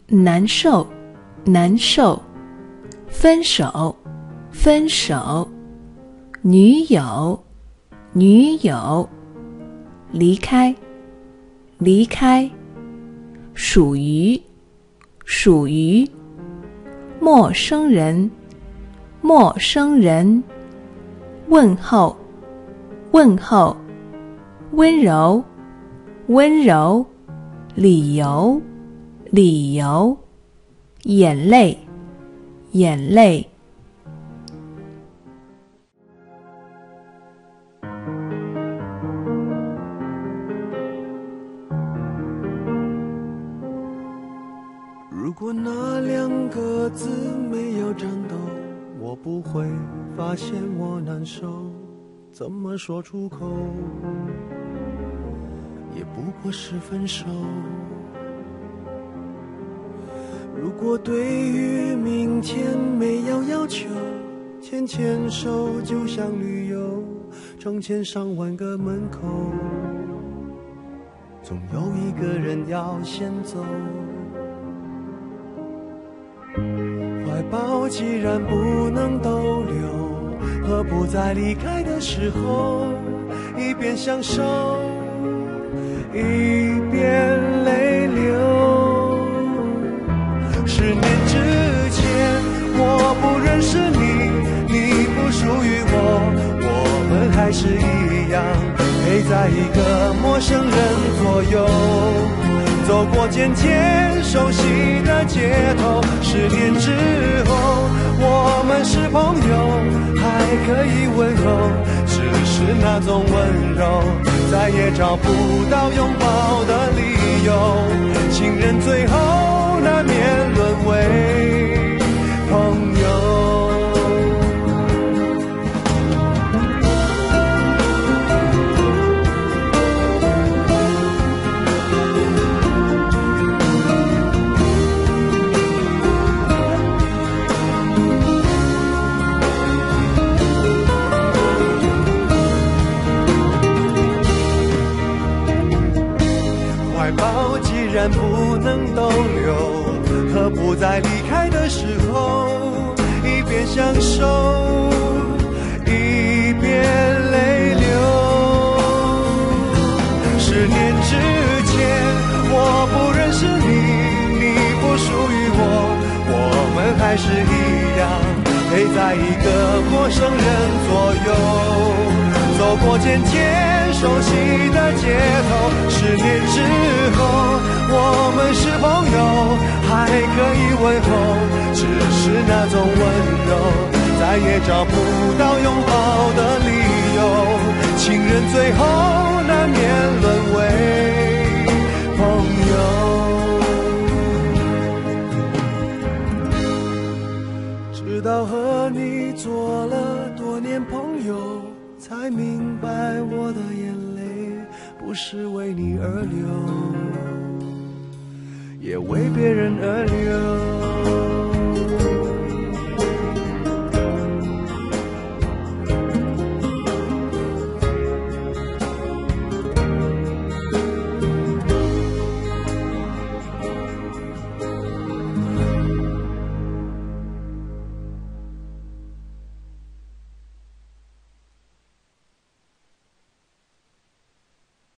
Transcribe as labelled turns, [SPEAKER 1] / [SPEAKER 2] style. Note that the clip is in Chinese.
[SPEAKER 1] 难受，难受，分手，分手，女友，女友，离开，离开，属于，属于，陌生人，陌生人，问候，问候，温柔，温柔，理由，理由，眼泪，眼泪。
[SPEAKER 2] 如果那2个字没有颤抖，我不会发现我难受，怎么说出口，也不过是分手。如果对于明天没有要求，牵牵手就像旅游，成千上万个门口，总有一个人要先走。怀抱既然不能逗留，何不在离开的时候，一边享受，一边泪流。10年之前，我不认识你，你不属于我，我们还是一样，陪在一个陌生人左右，走过渐渐熟悉的街头。10年之后，我们是朋友，还可以温柔，只是那种温柔再也找不到拥抱的理由。情人最后难免沦为朋友。怀抱既然不能逗留，何不在离开的时候，一边享受，一边泪流。10年之前，我不认识你，你不属于我，我们还是一样，陪在一个陌生人左右，走过渐渐熟悉的街头。10年之后，我们是朋友，还可以问候，只是那种温柔再也找不到拥抱的理由。情人最后难免沦为朋友。直到和你做了多年朋友，才明白我的眼泪不是为你而流，也为别人而流。